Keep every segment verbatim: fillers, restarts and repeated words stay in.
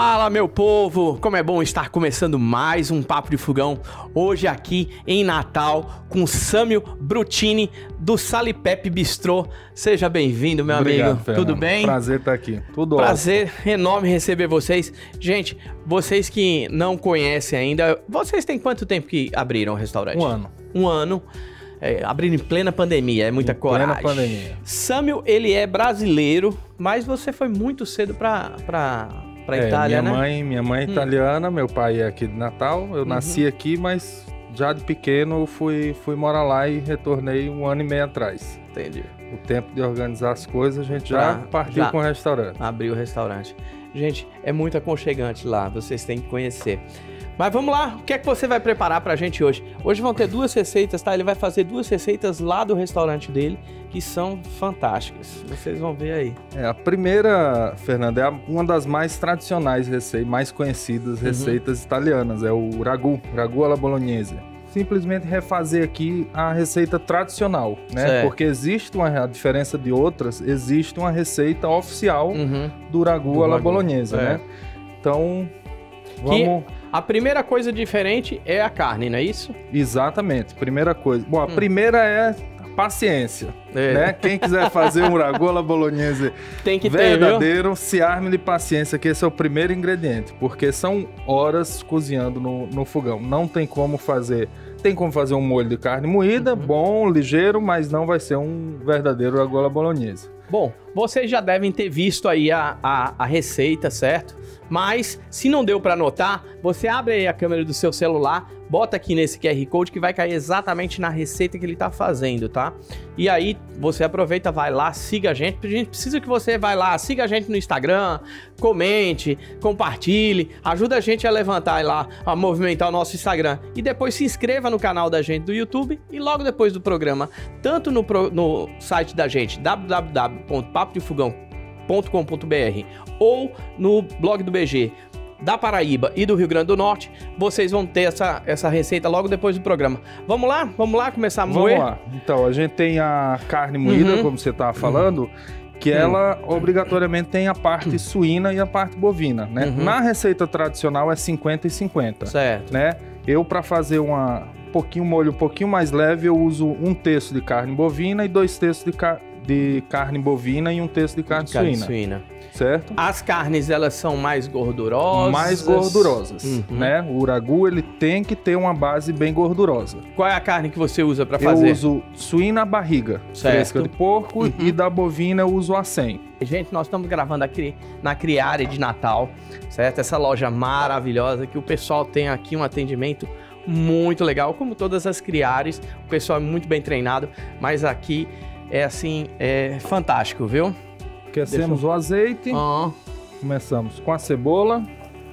Fala, meu povo! Como é bom estar começando mais um Papo de Fogão, hoje aqui em Natal, com Sâmio Brutini, do Salipep Bistrô. Seja bem-vindo, meu Obrigado, amigo. Fernando. Tudo bem? Prazer estar aqui. Tudo Prazer ótimo. enorme receber vocês. Gente, vocês que não conhecem ainda, vocês têm quanto tempo que abriram o restaurante? Um ano. Um ano. É, abrindo em plena pandemia, é muita Em coragem. plena pandemia. Sâmio, ele é brasileiro, mas você foi muito cedo pra, pra, pra É, Itália, minha né? mãe, minha mãe é Hum. italiana, meu pai é aqui de Natal. Eu Uhum. nasci aqui, mas já de pequeno eu fui, fui morar lá e retornei um ano e meio atrás. Entendi. O tempo de organizar as coisas, a gente já Pra- partiu já. com o restaurante. Abriu o restaurante. Gente, é muito aconchegante lá, vocês têm que conhecer. Mas vamos lá, o que é que você vai preparar pra gente hoje? Hoje vão ter duas receitas, tá? Ele vai fazer duas receitas lá do restaurante dele, que são fantásticas. Vocês vão ver aí. É, a primeira, Fernando, é a- uma das mais tradicionais receitas, mais conhecidas Uhum. receitas italianas, é o ragu, ragu alla bolognese. Simplesmente refazer aqui a receita tradicional, né? Certo. Porque existe uma a diferença de outras, existe uma receita oficial Uhum. do ragu Do alla ragu, bolognese, é. né? Então, vamos... A primeira coisa diferente é a carne, não é isso? Exatamente, primeira coisa. Bom, a Hum. primeira é a paciência, É. né? Quem quiser fazer um ragu alla bolognese Tem que ter, viu? verdadeiro, se arme de paciência, que esse é o primeiro ingrediente, porque são horas cozinhando no, no fogão. Não tem como fazer... Tem como fazer um molho de carne moída, Uhum. bom, ligeiro, mas não vai ser um verdadeiro ragu alla bolognese. Bom, vocês já devem ter visto aí a, a, a receita, certo? Mas, se não deu para anotar, você abre aí a câmera do seu celular, bota aqui nesse Q R Code que vai cair exatamente na receita que ele tá fazendo, tá? E aí, você aproveita, vai lá, siga a gente. A gente precisa que você vai lá, siga a gente no Instagram, comente, compartilhe, ajuda a gente a levantar lá, a movimentar o nosso Instagram. E depois se inscreva no canal da gente do YouTube e logo depois do programa, tanto no, pro, no site da gente, w w w ponto papo de fogão ponto com ponto b r ou no blog do B G da Paraíba e do Rio Grande do Norte, vocês vão ter essa, essa receita logo depois do programa. Vamos lá? Vamos lá começar a moer? Vamos lá. Então, a gente tem a carne moída, Uhum. como você estava falando, que ela obrigatoriamente tem a parte suína e a parte bovina, né? Uhum. Na receita tradicional é cinquenta e cinquenta, Certo. né? Eu, para fazer uma um pouquinho molho um pouquinho mais leve, eu uso um terço de carne bovina e dois terços de, ca... de carne bovina e um terço de carne, Carne suína, suína. certo? As carnes, elas são mais gordurosas? Mais gordurosas, Uhum. né? O ragu, ele tem que ter uma base bem gordurosa. Qual é a carne que você usa para fazer? Eu uso suína barriga, Certo. fresca de porco, Uhum. e da bovina eu uso a cem. Gente, nós estamos gravando aqui na Criare de Natal, certo? Essa loja maravilhosa que o pessoal tem aqui um atendimento muito legal, como todas as Criares, o pessoal é muito bem treinado, mas aqui é assim, é fantástico, viu? Aquecemos Deixa o azeite, Ah, começamos com a cebola.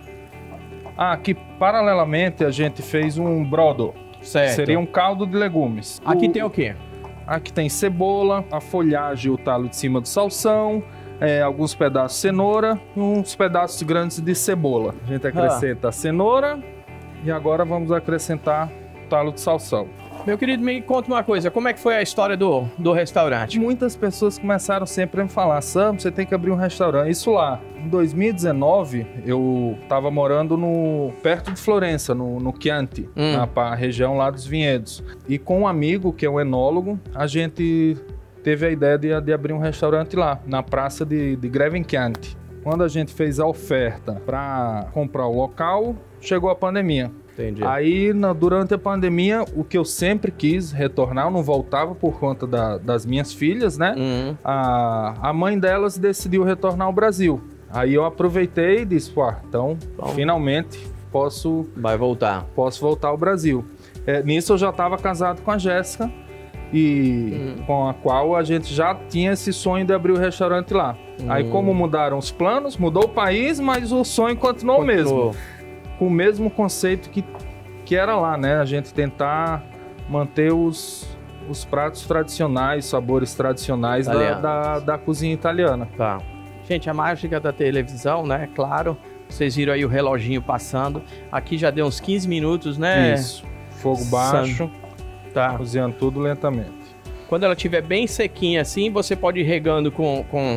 Ah, aqui paralelamente a gente fez um brodo, certo. seria um caldo de legumes. Aqui O- tem o quê? Aqui tem cebola, a folhagem e o talo de cima do salsão, é, alguns pedaços de cenoura e uns pedaços grandes de cebola. A gente acrescenta a cenoura e agora vamos acrescentar o talo de salsão. Meu querido, me conta uma coisa, como é que foi a história do, do restaurante? Muitas pessoas começaram sempre a me falar: Sam, você tem que abrir um restaurante. Isso lá, em dois mil e dezenove, eu estava morando no, perto de Florença, no, no Chianti, Hum. na pa- região lá dos vinhedos. E com um amigo, que é um enólogo, a gente teve a ideia de, de abrir um restaurante lá, na praça de, de Greven Chianti. Quando a gente fez a oferta para comprar o local, chegou a pandemia. Entendi. Aí, na- durante a pandemia, o que eu sempre quis retornar, eu não voltava por conta da- das minhas filhas, né? Hum, A, a mãe delas decidiu retornar ao Brasil. Aí eu aproveitei e disse: pô, então, Bom. finalmente posso, vai voltar. posso voltar ao Brasil. É, nisso eu já estava casado com a Jéssica, e Hum. com a qual a gente já tinha esse sonho de abrir o restaurante lá. Aí, Hum. como mudaram os planos, mudou o país, mas o sonho continuou o mesmo. Continuou. Com o mesmo conceito que, que era lá, né? A gente tentar manter os, os pratos tradicionais, sabores tradicionais da, Italiano. da, da cozinha italiana. Tá. Gente, a mágica da televisão, né? Claro, vocês viram aí o reloginho passando. Aqui já deu uns quinze minutos, né? Isso. Fogo baixo, Tá. cozinhando tudo lentamente. Quando ela estiver bem sequinha assim, você pode ir regando com, com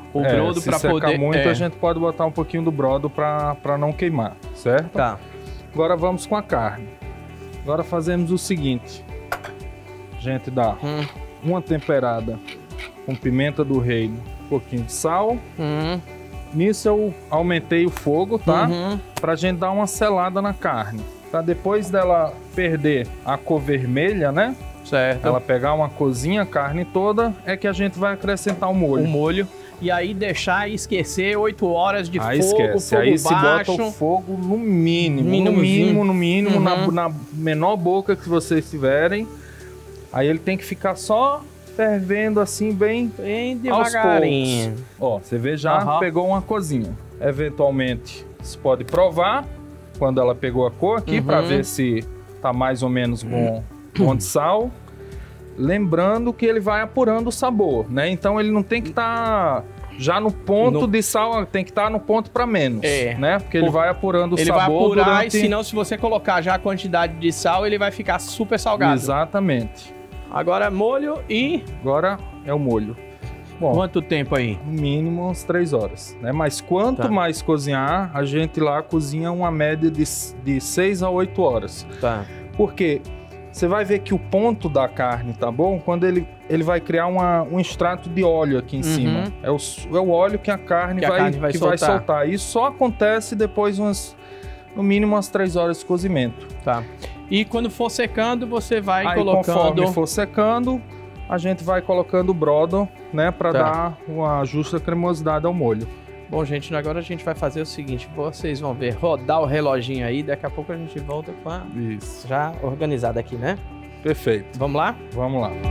o é, brodo se para secar poder... muito, é. a gente pode botar um pouquinho do brodo para não queimar, certo? Tá. Agora vamos com a carne. Agora fazemos o seguinte. A gente dá Hum. uma temperada com pimenta do reino, um pouquinho de sal. Hum. Nisso eu aumentei o fogo, tá? Uhum. Pra gente dar uma selada na carne. Pra depois dela perder a cor vermelha, né? Certo. Ela pegar uma corzinha, a carne toda, é que a gente vai acrescentar o molho. O molho. E aí deixar e esquecer oito horas de Aí fogo, esquece. fogo Aí baixo. se bota o fogo no mínimo, Mínimo, no mínimo, no mínimo, Uhum. na, na menor boca que vocês tiverem. Aí ele tem que ficar só fervendo assim, bem Bem aos devagarinho. poucos. Ó, você vê já, Uhum. pegou uma cozinha. Eventualmente, você pode provar quando ela pegou a cor aqui, Uhum. para ver se tá mais ou menos bom, bom de sal. Lembrando que ele vai apurando o sabor, né? Então ele não tem que estar já no ponto No- de sal, tem que estar no ponto para menos, É. né? Porque ele Por- vai apurando o Ele vai sabor apurar durante... e senão se você colocar já a quantidade de sal, ele vai ficar super salgado. Exatamente. Agora molho e... Agora é o molho. Bom, Quanto tempo aí? no mínimo umas três horas, né? Mas quanto Tá. mais cozinhar, a gente lá cozinha uma média de, de seis a oito horas. Tá. Porque você vai ver que o ponto da carne tá bom quando ele, ele vai criar uma, um extrato de óleo aqui em Uhum. cima. É o, é o óleo que a carne, Que a vai, carne vai que vai soltar. soltar. Isso só acontece depois de umas, no mínimo umas três horas de cozimento. Tá. E quando for secando, você vai Aí colocando... conforme for secando, a gente vai colocando o brodo, né? Para Tá. dar uma justa cremosidade ao molho. Bom, gente, agora a gente vai fazer o seguinte. Vocês vão ver, rodar o reloginho aí. Daqui a pouco a gente volta com a... Isso. Já organizada aqui, né? Perfeito. Vamos lá? Vamos lá.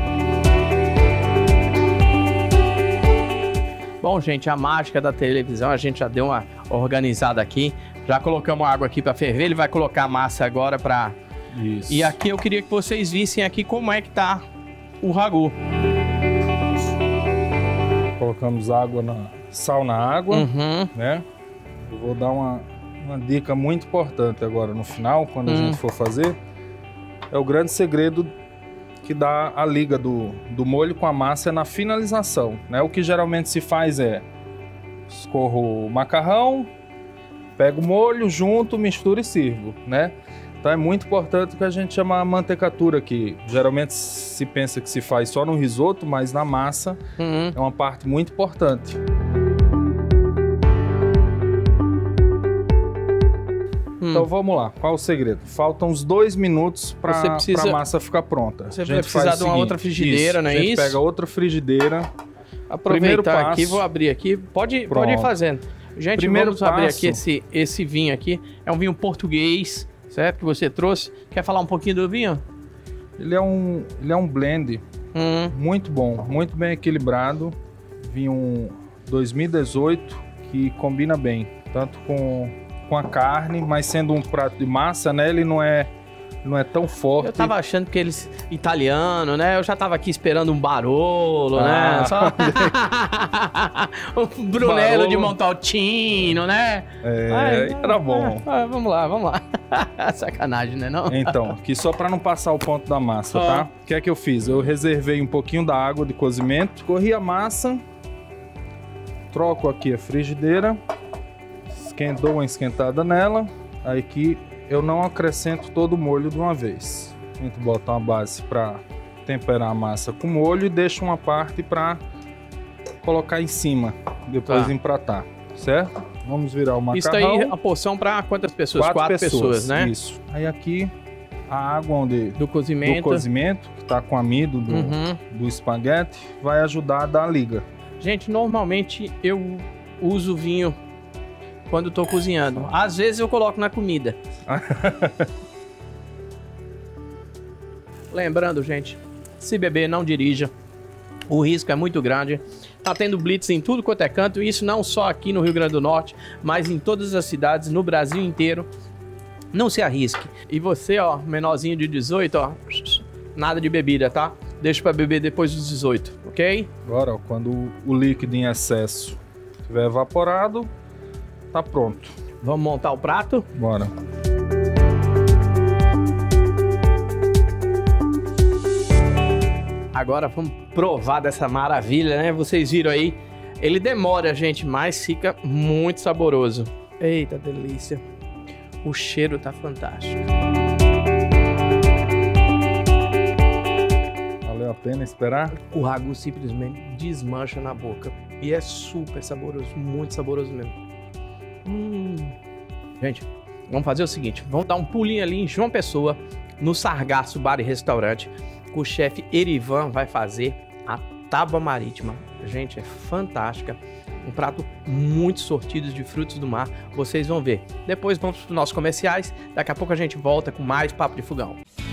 Bom, gente, a mágica da televisão, a gente já deu uma organizada aqui. Já colocamos água aqui para ferver. Ele vai colocar a massa agora para... Isso. E aqui eu queria que vocês vissem aqui como é que tá o ragu. Colocamos água na sal na água, Uhum. né? Eu vou dar uma, uma dica muito importante agora no final, quando a Hum. gente for fazer. É o grande segredo que dá a liga do, do molho com a massa é na finalização, né? O que geralmente se faz é escorro o macarrão, pego o molho junto, misturo e sirvo, né? Então é muito importante o que a gente chama a mantecatura, que geralmente se pensa que se faz só no risoto, mas na massa Uhum. é uma parte muito importante. Hum. Então vamos lá, qual o segredo? Faltam uns dois minutos para Você precisa- a massa ficar pronta. Você A vai gente precisar faz de o uma seguinte, outra frigideira, não é A gente isso? pega outra frigideira. Primeiro Aproveitar passo. aqui, vou abrir aqui. Pode, Pronto. pode ir fazendo. Gente, Primeiro vamos abrir passo. aqui esse, esse vinho aqui. É um vinho português, certo? Que você trouxe. Quer falar um pouquinho do vinho? Ele é um, ele é um blend Hum. muito bom, muito bem equilibrado. Vinho dois mil e dezoito que combina bem, tanto com, com a carne, mas sendo um prato de massa, né? Ele não é, não é tão forte. Eu tava achando que eles italiano, né? Eu já tava aqui esperando um Barolo, né? Ah. Só um Brunello Barolo. de Montalcino, né? É, Ai, era bom. ah, vamos lá, vamos lá. Sacanagem, né não? Então, aqui só para não passar o ponto da massa, Ah. tá? O que é que eu fiz? Eu reservei um pouquinho da água de cozimento, corri a massa, troco aqui a frigideira, esquento, dou uma esquentada nela, aí que eu não acrescento todo o molho de uma vez. A gente bota uma base para temperar a massa com molho e deixa uma parte para colocar em cima, depois Tá. empratar, certo? Vamos virar o macarrão. Isso aí, a porção pra quantas pessoas? Quatro, pessoas, né? Isso. Aí aqui a água onde Do do cozimento. cozimento, que tá com amido do, Uhum. do espaguete, vai ajudar a dar a liga. Gente, normalmente eu uso vinho quando tô cozinhando. Às vezes eu coloco na comida. Lembrando, gente, se beber, não dirija. O risco é muito grande. Tá tendo blitz em tudo quanto é canto. Isso não só aqui no Rio Grande do Norte, mas em todas as cidades, no Brasil inteiro. Não se arrisque. E você, ó, menorzinho de dezoito, ó, nada de bebida, tá? Deixa pra beber depois dos dezoito, ok? Agora, ó, quando o- o líquido em excesso estiver evaporado, tá pronto. Vamos montar o prato. Bora. Agora vamos provar dessa maravilha, né? Vocês viram aí, Ele demora, gente, mas fica muito saboroso. Eita, delícia. O cheiro tá fantástico. Valeu a pena esperar? O ragu simplesmente desmancha na boca. E é super saboroso, muito saboroso mesmo. Hum. Gente, vamos fazer o seguinte. Vamos dar um pulinho ali em João Pessoa, no Sargaço Bar e Restaurante. O chefe Erivan vai fazer a tábua marítima. Gente, é fantástica. Um prato muito sortido de frutos do mar. Vocês vão ver. Depois vamos para os nossos comerciais. Daqui a pouco a gente volta com mais Papo de Fogão.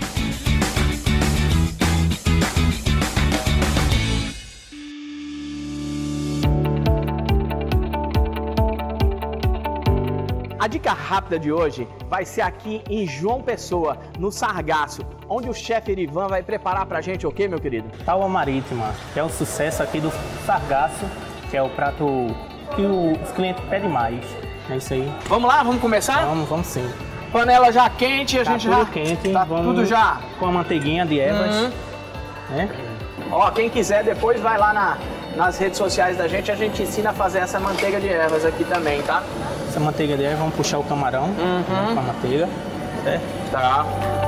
A dica rápida de hoje vai ser aqui em João Pessoa, no Sargaço, onde o chefe Erivan vai preparar pra gente o quê, meu querido? Tábua marítima, que é um sucesso aqui do Sargaço, que é o prato que os clientes pedem mais. É isso aí. Vamos lá, vamos começar? Vamos, vamos sim. Panela já quente, a Tá gente tudo já... quente, tá vamos tudo já... com a manteiguinha de ervas, Uhum. né? Ó, quem quiser depois vai lá na, nas redes sociais da gente, a gente ensina a fazer essa manteiga de ervas aqui também, tá? Essa manteiga de ervas, vamos puxar o camarão Uhum. com a manteiga, certo? Tá.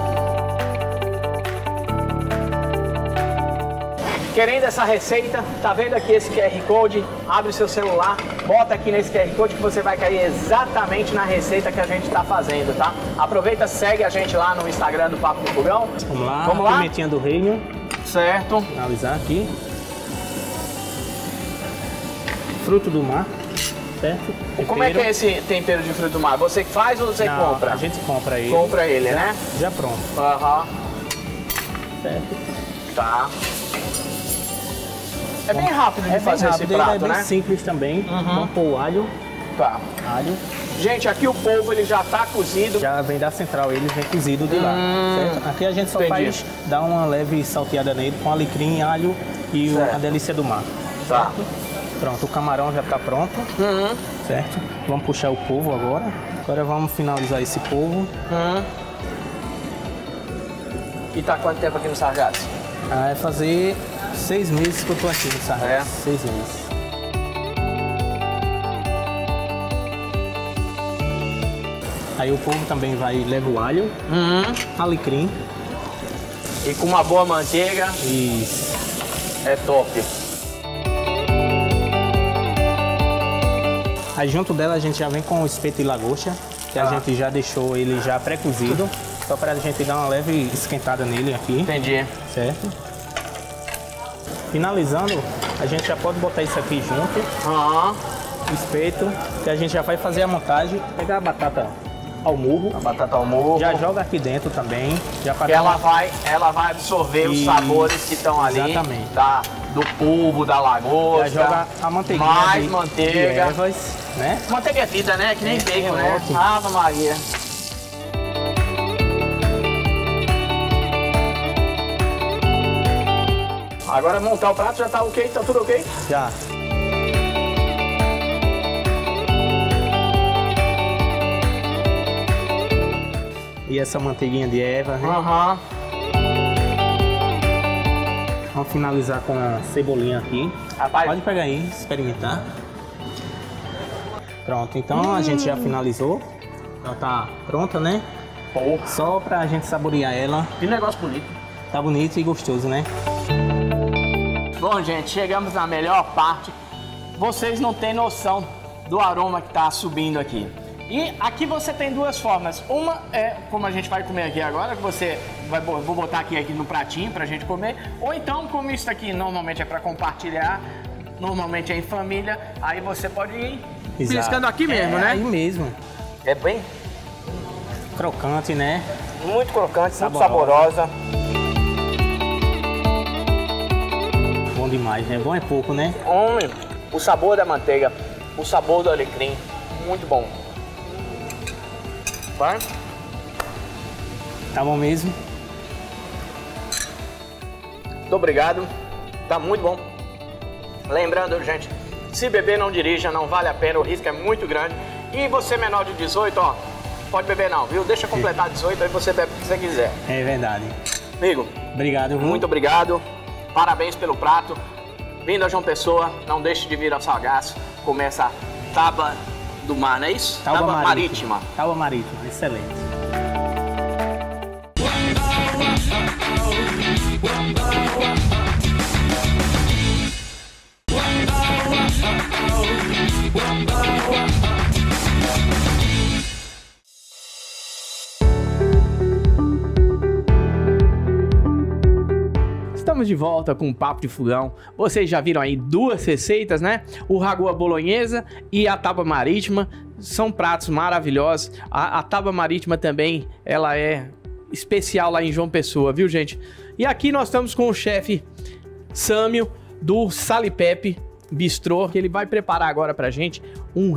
Querendo essa receita, tá vendo aqui esse Q R Code? Abre o seu celular, bota aqui nesse Q R Code que você vai cair exatamente na receita que a gente tá fazendo, tá? Aproveita, segue a gente lá no Instagram do Papo do Fogão. Vamos lá, Vamos lá? pimentinha do reino, Certo. finalizar aqui. Fruto do mar, certo? Como é que Tempero. é esse tempero de fruto do mar? Você que faz ou você Não, compra? a gente compra ele. Compra ele, já, né? Já pronto, Aham. certo? Tá. É bem rápido de É bem fazer rápido, esse ele prato, é bem né? simples também. Uhum. Vamos pôr o alho, Tá. alho. Gente, aqui o polvo ele já tá cozido. Já vem da central, ele vem cozido de lá, Hum, certo? Aqui a gente só entendi. faz dar uma leve salteada nele com alecrim, alho e o- Certo. a delícia do mar. Tá. Pronto, o camarão já está pronto, Uhum. certo? Vamos puxar o polvo agora. Agora vamos finalizar esse polvo. Uhum. E tá quanto tempo aqui no Sargaço? Vai fazer seis meses que eu tô aqui no Sargaço. É? Seis meses. Aí o polvo também vai leva o alho, Uhum. alecrim E com uma boa manteiga e é top. aí junto dela a gente já vem com o espeto de lagosta, que a Ah. gente já deixou ele já pré-cozido, só para a gente dar uma leve esquentada nele aqui, Entendi. certo? Finalizando, a gente já pode botar isso aqui junto, Aham. o espeto, que a gente já vai fazer a montagem, pegar a batata ao murro, A batata ao morro. já joga aqui dentro também, já para Que ela vai, ela vai absorver os Isso, sabores que estão ali. exatamente. Tá? Do polvo, da lagosta. já joga a manteiguinha Mais de, manteiga. de ervas, né? Manteiga é vida, né? Que nem É, bacon, é né? ótimo. Ave Maria. Agora montar o prato já tá ok? Tá tudo ok? Já. E essa manteiguinha de erva, né? Aham. Vamos finalizar com a cebolinha aqui. Rapaz, Pode pegar aí, experimentar. Pronto, então a gente já finalizou. Ela tá pronta, né? porra. Só pra gente saborear ela. Que negócio bonito. Tá bonito e gostoso, né? Bom, gente, chegamos na melhor parte. Vocês não têm noção do aroma que tá subindo aqui. E aqui você tem duas formas. Uma é como a gente vai comer aqui agora, que você vai vou botar aqui, aqui no pratinho pra gente comer. Ou então, como isso aqui normalmente é pra compartilhar, normalmente é em família, aí você pode ir Exato. piscando aqui mesmo, É né? aí mesmo. É bem Crocante, né? muito crocante, muito Saborosa. saborosa. Bom demais, né? Bom é pouco, né? Homem, o sabor da manteiga, o sabor do alecrim, muito bom. Vai? Tá bom mesmo? Muito obrigado, tá muito bom. Lembrando, gente, se beber não dirija, não vale a pena, o risco é muito grande. E você menor de dezoito, ó, pode beber não, viu? Deixa completar dezoito, aí você bebe o que você quiser. É verdade. Amigo, Obrigado, viu? muito obrigado, parabéns pelo prato. Vindo a João Pessoa, não deixe de vir ao Salgaço. Começa a Tábua do Mar, não é isso? Tábua, Tábua marítima. marítima. Tábua marítima, excelente. Estamos de volta com o Papo de Fogão. Vocês já viram aí duas receitas, né? O ragu à bolonhesa e a tábua marítima. São pratos maravilhosos. A, a tábua marítima também, ela é especial lá em João Pessoa, viu, gente? E aqui nós estamos com o chefe Sâmio do Salipepe Bistrô, que ele vai preparar agora pra gente um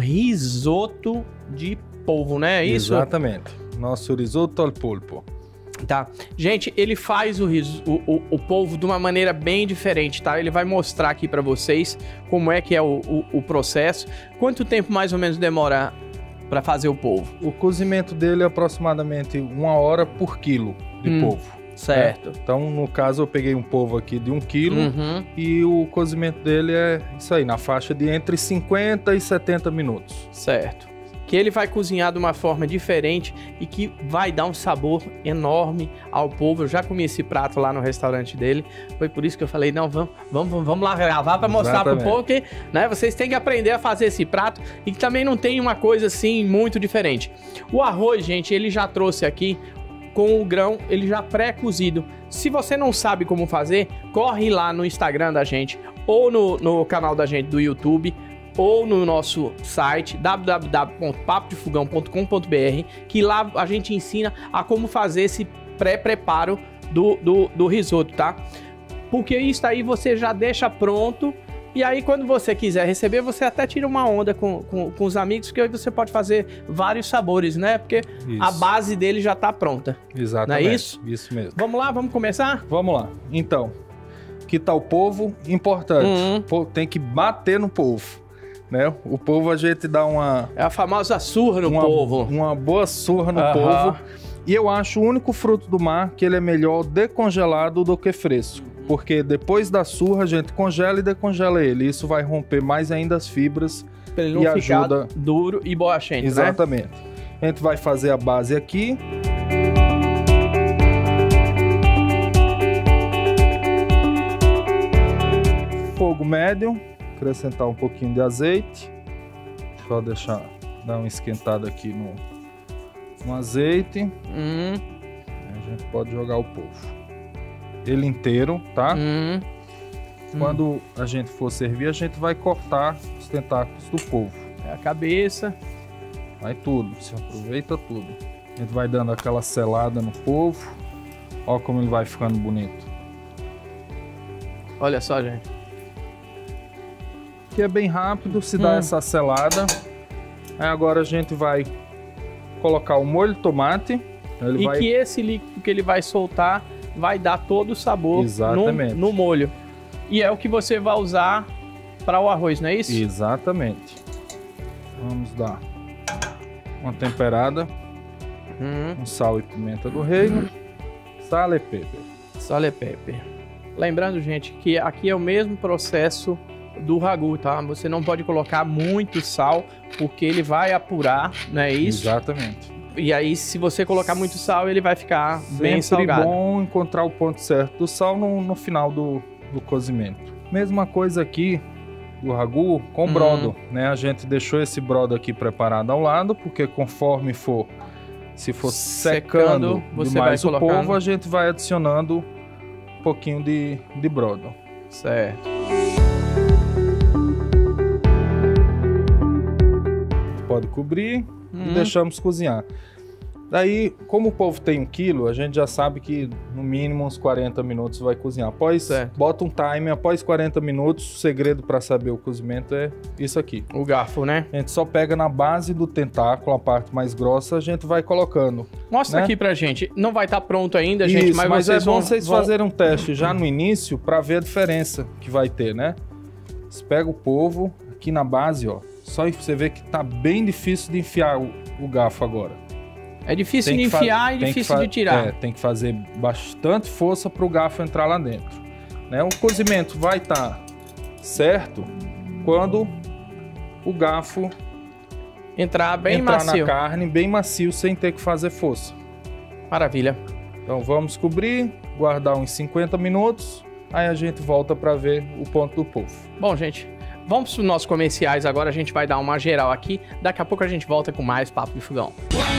risoto de polvo, né? É isso? Exatamente. Nosso risoto al polpo. Tá. Gente, ele faz o, riso, o, o, o polvo de uma maneira bem diferente, tá? Ele vai mostrar aqui pra vocês como é que é o, o, o processo. Quanto tempo mais ou menos demora pra fazer o polvo? O cozimento dele é aproximadamente uma hora por quilo de Hum, polvo. Certo. Né? Então, no caso, eu peguei um polvo aqui de um quilo Uhum. e o cozimento dele é isso aí, na faixa de entre cinquenta e setenta minutos. Certo. Que ele vai cozinhar de uma forma diferente e que vai dar um sabor enorme ao polvo. Eu já comi esse prato lá no restaurante dele. Foi por isso que eu falei, não, vamos, vamos, vamos lá gravar para mostrar pro Exatamente. povo que, né, vocês têm que aprender a fazer esse prato e que também não tem uma coisa assim muito diferente. O arroz, gente, ele já trouxe aqui com o grão, ele já pré-cozido. Se você não sabe como fazer, corre lá no Instagram da gente ou no, no canal da gente do YouTube, ou no nosso site w w w ponto papo de fogão ponto com ponto b r, que lá a gente ensina a como fazer esse pré-preparo do, do, do risoto, tá? Porque isso aí você já deixa pronto, e aí quando você quiser receber, você até tira uma onda com, com, com os amigos, porque aí você pode fazer vários sabores, né? Porque Isso. a base dele já tá pronta. Exatamente. Não é isso? Isso mesmo. Vamos lá, vamos começar? Vamos lá. Então, que tá o polvo? Importante. Uhum. Pô, tem que bater no polvo. Né? O polvo a gente dá uma, É a famosa surra no uma, polvo. uma boa surra no Aham. polvo. E eu acho o único fruto do mar que ele é melhor decongelado do que fresco. Porque depois da surra a gente congela e decongela ele. Isso vai romper mais ainda as fibras. Pra ele não e ficar ajuda- duro e borrachento, né? Exatamente. A gente vai fazer a base aqui. Fogo médio. Acrescentar um pouquinho de azeite. Só deixar dar uma esquentada aqui no, no azeite. Hum, A gente pode jogar o polvo. Ele inteiro, tá? hum. Quando a gente for servir, a gente vai cortar os tentáculos do polvo. É a cabeça. Vai tudo, se aproveita tudo. A gente vai dando aquela selada no polvo. Ó como ele vai ficando bonito. Olha só, gente. Que é bem rápido, se dá Hum. essa selada. Aí agora a gente vai colocar o molho de tomate. Ele E vai... que esse líquido que ele vai soltar vai dar todo o sabor no, Exatamente. no molho. E é o que você vai usar para o arroz, não é isso? Exatamente. Vamos dar uma temperada Hum, com sal e pimenta do reino. Sal e pepper. sal e pepper. Lembrando, gente, que aqui é o mesmo processo do ragu, tá? Você não pode colocar muito sal, porque ele vai apurar, não é isso? Exatamente. E aí, se você colocar muito sal, ele vai ficar bem Sempre salgado. bom encontrar o ponto certo do sal no, no final do, do cozimento. Mesma coisa aqui do ragu com Hum. brodo, né? A gente deixou esse brodo aqui preparado ao lado, porque conforme for, se for Secando, secando, você demais vai o colocando. polvo, a gente vai adicionando um pouquinho de, de brodo. Certo. Pode cobrir e Hum. deixamos cozinhar. Daí, como o polvo tem um quilo, a gente já sabe que no mínimo uns quarenta minutos vai cozinhar. Após, Certo. bota um timer, após quarenta minutos, o segredo para saber o cozimento é isso aqui. O garfo, né? A gente só pega na base do tentáculo, a parte mais grossa, a gente vai colocando. Mostra Né? aqui pra gente. Não vai estar pronto ainda, gente, Isso, mas, mas, vocês é bom vão, vocês vão... fazerem um teste já no início para ver a diferença que vai ter, né? Você pega o polvo aqui na base, ó. Só você vê que tá bem difícil de enfiar o, o garfo agora. É difícil Tem de que fa- enfiar e tem que difícil fa- de tirar. É, tem que fazer bastante força para o garfo entrar lá dentro. Né? O cozimento vai estar certo quando o garfo Entrar bem entrar macio. na carne, bem macio, sem ter que fazer força. Maravilha. Então vamos cobrir, guardar uns cinquenta minutos, aí a gente volta para ver o ponto do polvo. Bom, gente, vamos para os nossos comerciais agora. A gente vai dar uma geral aqui. Daqui a pouco a gente volta com mais Papo de Fogão.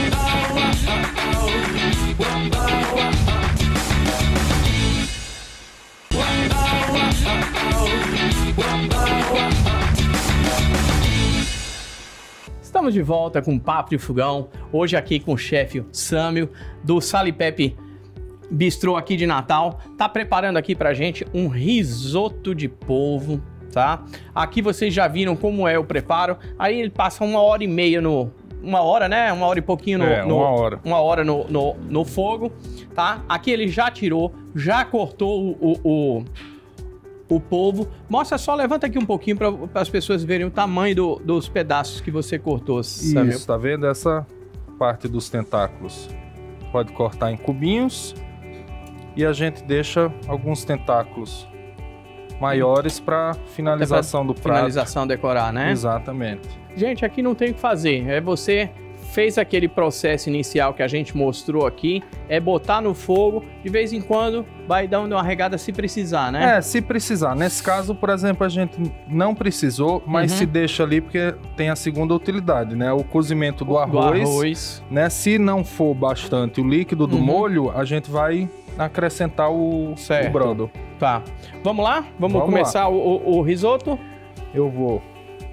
Estamos de volta com Papo de Fogão, hoje aqui com o chefe Sâmio, do Sal e Pepe Bistrô aqui de Natal. Tá preparando aqui pra gente um risoto de polvo, tá? Aqui vocês já viram como é o preparo, aí ele passa uma hora e meia no... Uma hora, né? Uma hora e pouquinho no... É, no uma hora. Uma hora no, no, no fogo, tá? Aqui ele já tirou, já cortou o... o o polvo. Mostra só, levanta aqui um pouquinho para as pessoas verem o tamanho do, dos pedaços que você cortou, Sâmio. Isso, tá vendo? Essa parte dos tentáculos pode cortar em cubinhos e a gente deixa alguns tentáculos maiores para finalização do prato. Finalização, decorar, né? Exatamente. Gente, aqui não tem o que fazer. É você fez aquele processo inicial que a gente mostrou aqui, é botar no fogo, de vez em quando vai dando uma regada se precisar, né? É, se precisar. Nesse caso, por exemplo, a gente não precisou, mas Uhum. se deixa ali porque tem a segunda utilidade, né? O cozimento do Do arroz, arroz. né? Se não for bastante o líquido do Uhum. molho, a gente vai acrescentar o, Certo. o brodo. Tá. Vamos lá? Vamos, Vamos começar o, o, o risoto? Eu vou...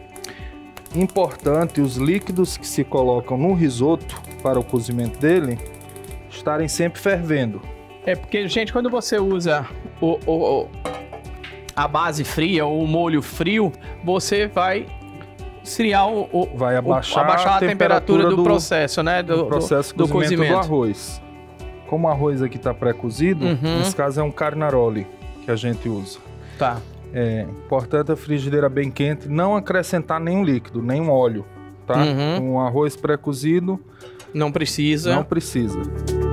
Importante os líquidos que se colocam no risoto para o cozimento dele estarem sempre fervendo. É porque, gente, quando você usa o, o, o- a base fria ou o molho frio, você vai esfriar o, o- Vai o- abaixar, abaixar a, temperatura, do, processo, né? Do, do processo de do, do cozimento, cozimento. do arroz. Como o arroz aqui está pré-cozido, Uhum. nesse caso é um carnaroli que a gente usa. Tá. É importante a frigideira bem quente, não acrescentar nenhum líquido, nenhum óleo, tá? Uhum. Com o arroz pré-cozido, Não precisa. não precisa.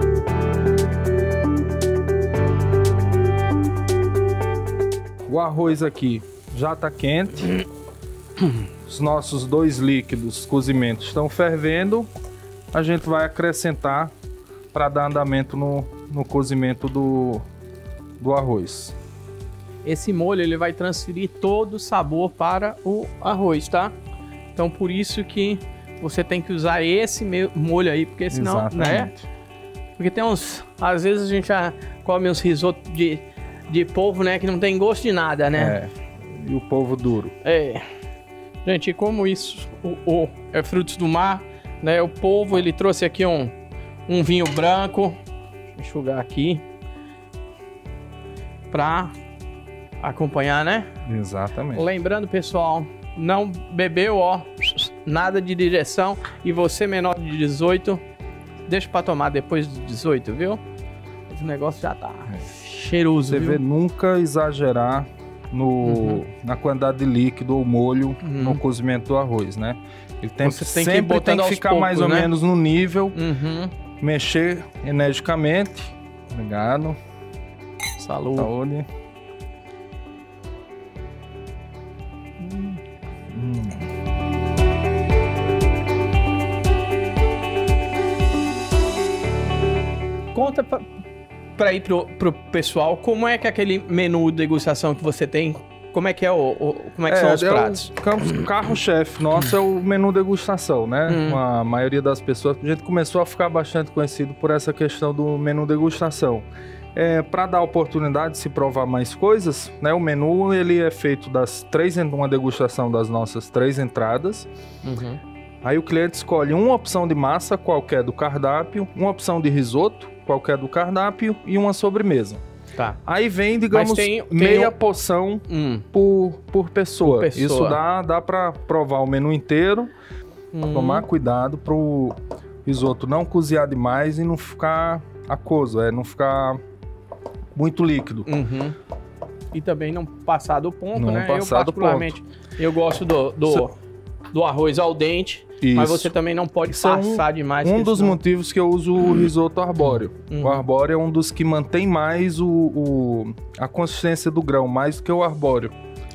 O arroz aqui já está quente. Os nossos dois líquidos cozimento estão fervendo. A gente vai acrescentar para dar andamento no, no cozimento do, do arroz. Esse molho ele vai transferir todo o sabor para o arroz, tá? Então por isso que você tem que usar esse me- molho aí, porque senão, né? Exatamente. Porque tem uns, às vezes a gente já come uns risotos de, de polvo, né, que não tem gosto de nada, né? É. E o polvo duro. É. Gente, como isso o, o- é frutos do mar, né? O polvo ele trouxe aqui um, um vinho branco, deixa eu enxugar aqui, pra acompanhar, né? Exatamente. Lembrando, pessoal, não bebeu, ó, nada de direção. E você menor de dezoito, deixa pra tomar depois dos dezoito, viu? O negócio já tá cheiroso, Você viu? vê nunca exagerar no, Uhum. na quantidade de líquido ou molho Uhum. no cozimento do arroz, né? Ele tem, Você tem que ir sempre tem botando que aos ficar mais ou poucos, né? menos no nível, Uhum. mexer energicamente. Obrigado. Saúde. Saúde. Hum. Conta pra, pra ir pro, pro pessoal, como é que é aquele menu de degustação que você tem? Como é que é o, o- como é que são os é pratos? O cam- carro-chefe nosso é o menu degustação, né? Hum. A maioria das pessoas, a gente começou a ficar bastante conhecido por essa questão do menu degustação. É, para dar oportunidade de se provar mais coisas, né? O menu ele é feito das três, en- uma degustação das nossas três entradas. Uhum. Aí o cliente escolhe uma opção de massa qualquer do cardápio, uma opção de risoto qualquer do cardápio e uma sobremesa. Tá. Aí vem, digamos, tem- tem meia um- porção Hum. por, por, pessoa. Por pessoa. Isso dá, dá para provar o menu inteiro, Hum. tomar cuidado pro risoto não cozinhar demais e não ficar aquoso, é não ficar muito líquido. Uhum. E também não passar do ponto, Não né? passar eu do particularmente, eu gosto do, do, do arroz al dente, mas Isso. você também não pode Isso é um- passar demais. Um porque dos senão- motivos que eu uso o risoto arbóreo. Uhum. O arbóreo é um dos que mantém mais o, o- a consistência do grão, mais do que o arbóreo.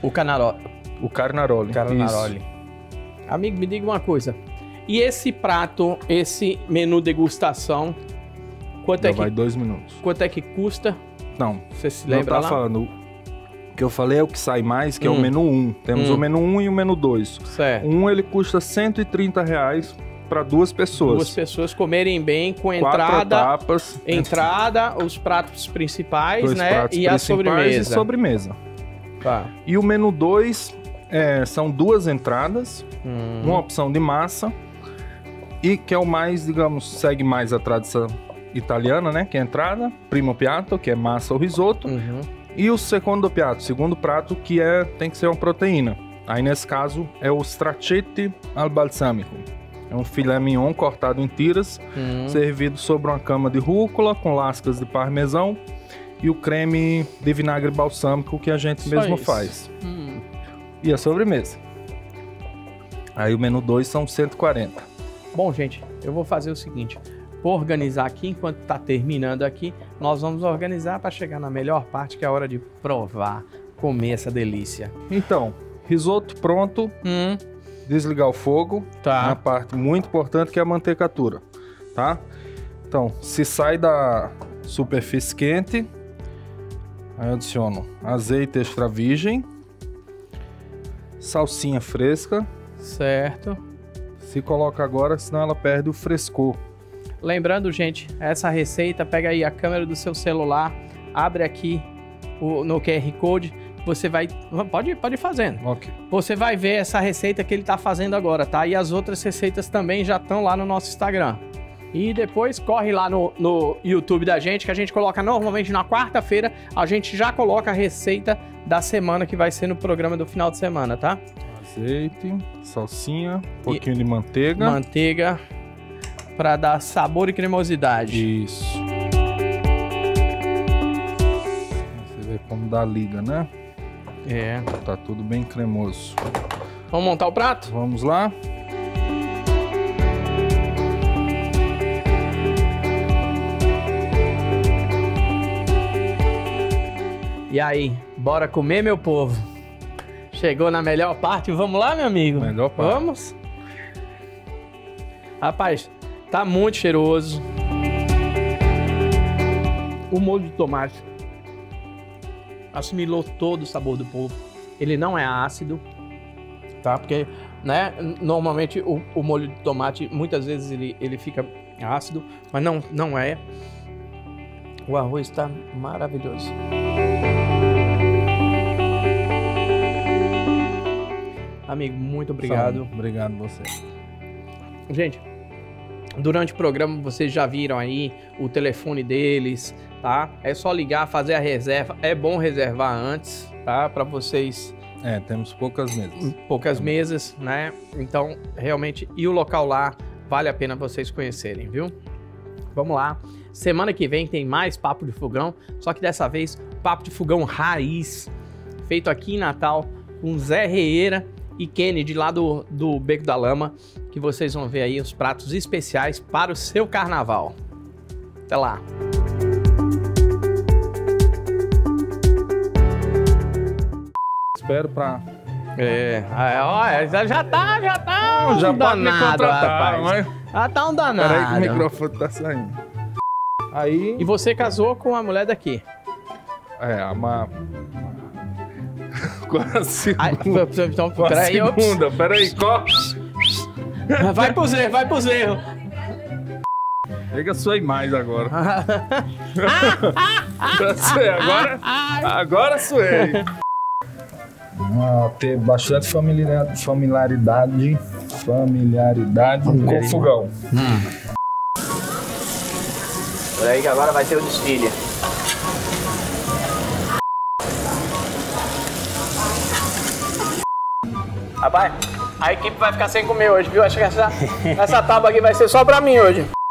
O Canaroli. O Carnaroli. Carnaroli. Isso. Amigo, me diga uma coisa. E esse prato, esse menu degustação, quanto Já é que vai dois minutos. quanto é que custa? Não, Você se não lembra tá lá? falando. O que eu falei é o que sai mais, que Hum. é o menu um. Temos Hum. o menu um e o menu dois. Certo. Um ele custa cento e trinta reais para duas pessoas. Duas pessoas comerem bem com Quatro entrada, etapas. entrada, os pratos principais, Dois né? pratos E a principais sobremesa. E sobremesa. Tá. E o menu dois é, são duas entradas, Hum. uma opção de massa e que é o mais, digamos, segue mais a tradição italiana, né? Que é a entrada, primo piatto, que é massa ou risoto, Uhum. e o secondo piatto, segundo prato, que é tem que ser uma proteína. Aí nesse caso é o straccetti al balsamico. É um filé mignon cortado em tiras, Hum. servido sobre uma cama de rúcula com lascas de parmesão e o creme de vinagre balsâmico que a gente Só mesmo isso. faz. Hum. E a sobremesa. Aí o menu dois são cento e quarenta. Bom, gente, eu vou fazer o seguinte. Vou organizar aqui, enquanto tá terminando aqui, nós vamos organizar para chegar na melhor parte, que é a hora de provar, comer essa delícia. Então, risoto pronto, Hum. desligar o fogo. Tá. Uma parte muito importante que é a mantecatura, tá? Então, se sai da superfície quente, aí eu adiciono azeite extra virgem, salsinha fresca, Certo. se coloca agora, senão ela perde o frescor. Lembrando, gente, essa receita, pega aí a câmera do seu celular, abre aqui o, no Q R Code, você vai... Pode, pode ir fazendo. Ok. Você vai ver essa receita que ele tá fazendo agora, tá? E as outras receitas também já estão lá no nosso Instagram. E depois corre lá no, no YouTube da gente, que a gente coloca normalmente na quarta-feira, a gente já coloca a receita da semana, que vai ser no programa do final de semana, tá? Azeite, salsinha, um pouquinho de manteiga. Manteiga, para dar sabor e cremosidade. Isso. Você vê como dá liga, né? É. Tá tudo bem cremoso. Vamos montar o prato? Vamos lá? E aí, bora comer, meu povo? Chegou na melhor parte, vamos lá, meu amigo? Melhor parte. Vamos? Rapaz, tá muito cheiroso. O molho de tomate assimilou todo o sabor do polvo. Ele não é ácido, tá? Porque, né, normalmente o, o molho de tomate, muitas vezes ele, ele fica ácido, mas não, não é. O arroz tá maravilhoso. Amigo, muito obrigado. Saúde. Obrigado você. Gente, durante o programa vocês já viram aí o telefone deles, tá? É só ligar, fazer a reserva. É bom reservar antes, tá? Para vocês... É, temos poucas mesas. Poucas mesas, né? Então, realmente, e o local lá, vale a pena vocês conhecerem, viu? Vamos lá. Semana que vem tem mais Papo de Fogão, só que dessa vez, Papo de Fogão raiz, feito aqui em Natal, com Zé Reeira e Kennedy, lá do, do Beco da Lama, que vocês vão ver aí os pratos especiais para o seu carnaval. Até lá! Espero pra... É, ó, já, já tá, já tá um Já pode me danado, contratar, rapaz. mas... Já tá um danado. Peraí que o microfone tá saindo. Aí... E você casou com a mulher daqui? É, uma... Com a segunda. Ai, então, Com a peraí, eu... segunda, peraí, corre. Vai pros erros, vai pros erros. Chega, suei mais agora. Suei, agora, agora suei. Vamos ter bastante familiaridade, familiaridade, familiaridade com o fogão. Hum. Peraí que agora vai ter o desfile. Rapaz, a equipe vai ficar sem comer hoje, viu? Acho que essa, essa tábua aqui vai ser só pra mim hoje.